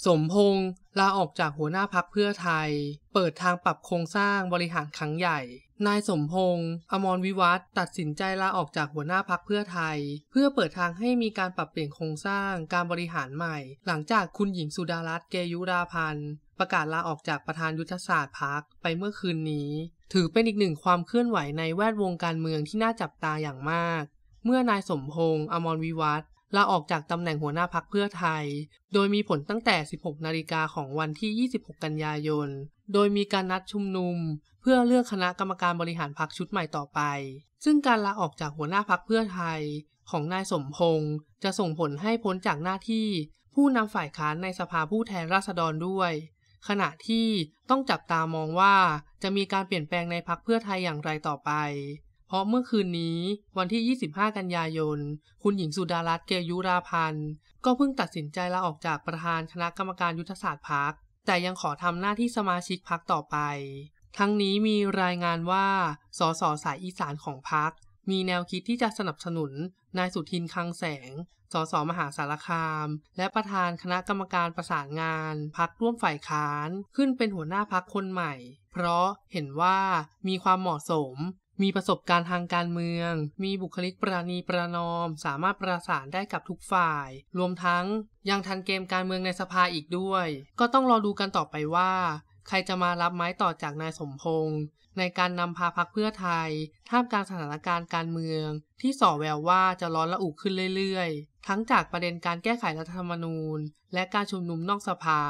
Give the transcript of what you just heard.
สมพงษ์ลาออกจากหัวหน้าพรรคเพื่อไทยเปิดทางปรับโครงสร้างบริหารครั้งใหญ่นายสมพงษ์อมรวิวัฒน์ตัดสินใจลาออกจากหัวหน้าพรรคเพื่อไทยเพื่อเปิดทางให้มีการปรับเปลี่ยนโครงสร้างการบริหารใหม่หลังจากคุณหญิงสุดารัตน์เกยุราพันธ์ประกาศลาออกจากประธานยุทธศาสตร์พรรคไปเมื่อคืนนี้ถือเป็นอีกหนึ่งความเคลื่อนไหวในแวดวงการเมืองที่น่าจับตาอย่างมากเมื่อนายสมพงษ์อมรวิวัฒน์ลาออกจากตำแหน่งหัวหน้าพรรคเพื่อไทยโดยมีผลตั้งแต่ 16 นาฬิกาของวันที่ 26 กันยายนโดยมีการนัดชุมนุมเพื่อเลือกคณะกรรมการบริหารพรรคชุดใหม่ต่อไปซึ่งการลาออกจากหัวหน้าพรรคเพื่อไทยของนายสมพงษ์จะส่งผลให้พ้นจากหน้าที่ผู้นำฝ่ายค้านในสภาผู้แทนราษฎรด้วยขณะที่ต้องจับตามองว่าจะมีการเปลี่ยนแปลงในพรรคเพื่อไทยอย่างไรต่อไปเพราะเมื่อคืนนี้วันที่ 25 กันยายนคุณหญิงสุดารัตน์เกยุราพันธ์ก็เพิ่งตัดสินใจลาออกจากประธานคณะกรรมการยุทธศาสตร์พรรคแต่ยังขอทำหน้าที่สมาชิกพรรคต่อไปทั้งนี้มีรายงานว่าสสสายอีสานของพรรคมีแนวคิดที่จะสนับสนุนนายสุทินคลังแสงสสมหาสารคามและประธานคณะกรรมการประสานงานพรรคร่วมฝ่ายค้านขึ้นเป็นหัวหน้าพรรคคนใหม่เพราะเห็นว่ามีความเหมาะสมมีประสบการณ์ทางการเมืองมีบุคลิกปราณีประนอมสามารถประสานได้กับทุกฝ่ายรวมทั้งยังทันเกมการเมืองในสภาอีกด้วยก็ต้องรอดูกันต่อไปว่าใครจะมารับไม้ต่อจากนายสมพงษ์ในการนำพาพรรคเพื่อไทยท่ามกลางสถานการณ์การเมืองที่ส่อแววว่าจะร้อนระอุขึ้นเรื่อยๆทั้งจากประเด็นการแก้ไขรัฐธรรมนูญและการชุมนุมนอกสภา